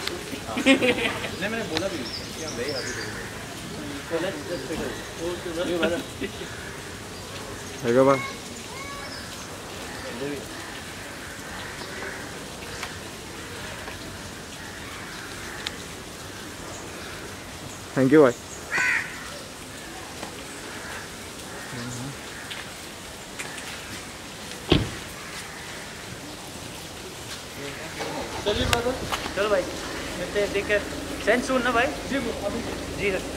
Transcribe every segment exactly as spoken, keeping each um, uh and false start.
नहीं मैंने बोला भी कि हम वेरी हैप्पी टू बा थैंक यू भाई। चलिए ब्रदर, चलो भाई मिलते हैं, टेक केयर, सेंड सून ना भाई। जी अभी जी सर।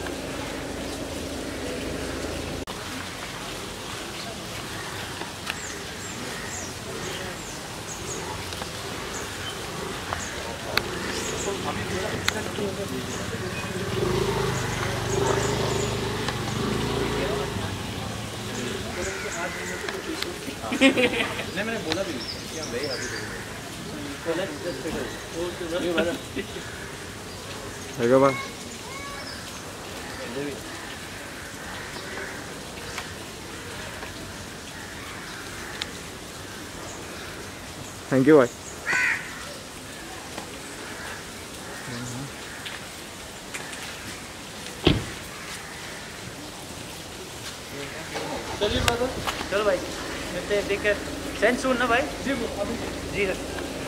नहीं मैंने बोला भी कि हम वेरी हैप्पी टू बा थैंक यू भाई। चलिए ब्रदर, चलो भाई मिलते हैं, टेक केयर, सेंड सून ना भाई। जी अभी जी सर।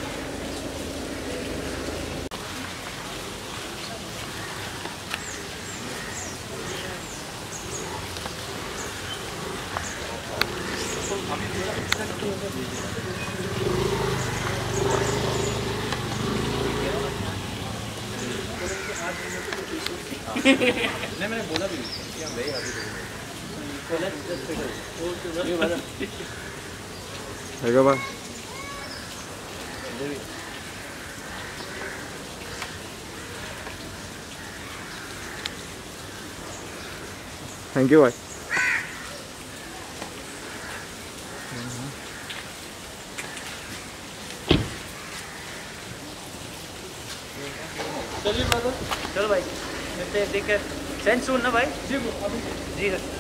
नहीं मैंने बोला भी कि हम वेरी हैप्पी टू बा थैंक यू भाई। चलिए ब्रदर, चलो भाई मिलते हैं, टेक केयर, सेंड सून ना भाई। जी अभी जी सर।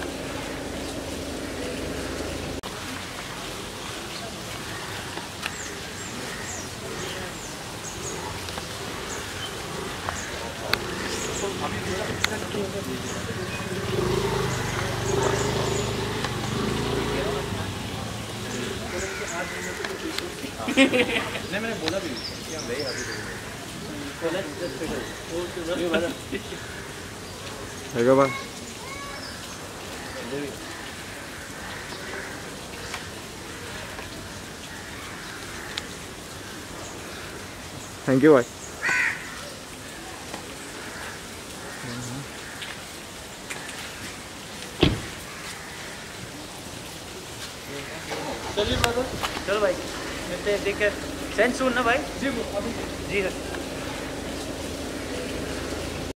नहीं मैंने बोला भी कि हम वेरी हैप्पी टू बा थैंक यू भाई। चलिए ब्रदर, चलो भाई मिलते हैं, टेक केयर, सेंड सून ना भाई। जी अभी जी सर।